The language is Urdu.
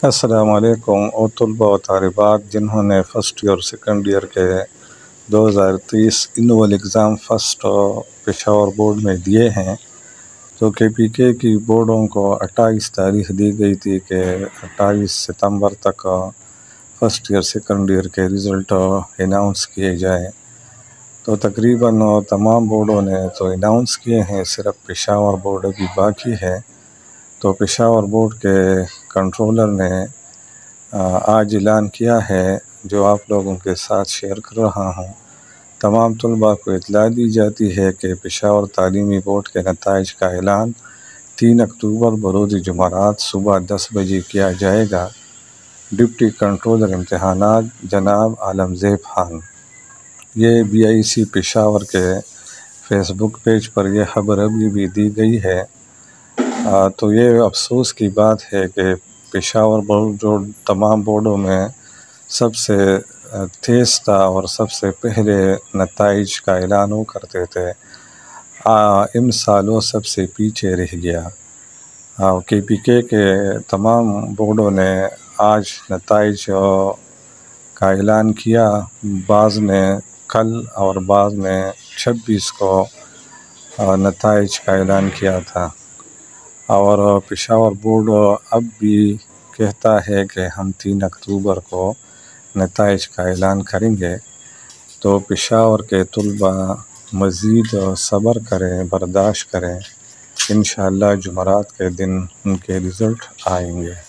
السلام علیکم اور طلباء و طالبات جنہوں نے فرسٹ ایئر اور سیکنڈ ایئر کے 2023 annual exam first Peshawar board میں دیے ہیں، تو کے پی کے کی بورڈوں کو 28 تاریخ دی گئی تھی کہ 28 ستمبر تک فرسٹ ایئر سیکنڈ ایئر کے رزلٹ اناؤنس کیے جائیں۔ تو تقریباً تمام بورڈوں نے تو اناؤنس کیے ہیں، صرف پشاور بورڈ ابھی باقی ہے۔ تو پشاور بورڈ کے کنٹرولر نے آج اعلان کیا ہے، جو آپ لوگوں کے ساتھ شیئر کر رہا ہوں۔ تمام طلباء کو اطلاع دی جاتی ہے کہ پشاور تعلیمی بورڈ کے نتائج کا اعلان 3 اکتوبر بروز جمعرات صبح 10 بجے کیا جائے گا۔ ڈپٹی کنٹرولر امتحانات جناب عالمزیب خان۔ یہ BIC پشاور کے فیس بک پیج پر یہ خبر ابھی بھی دی گئی ہے۔ تو یہ افسوس کی بات ہے کہ پشاور بورڈ جو تمام بورڈوں میں سب سے تیز تھا اور سب سے پہلے نتائج کا اعلان وہ کرتے تھے، ان سالوں سب سے پیچھے رہ گیا۔ KPK کے تمام بورڈوں نے آج نتائج کا اعلان کیا، بعض نے کل اور بعض نے 26 کو نتائج کا اعلان کیا تھا، اور پشاور بورڈ اب بھی کہتا ہے کہ ہم 3 اکتوبر کو نتائج کا اعلان کریں گے۔ تو پشاور کے طلباء مزید صبر کریں، برداشت کریں، انشاءاللہ جمعرات کے دن ان کے رزلٹ آئیں گے۔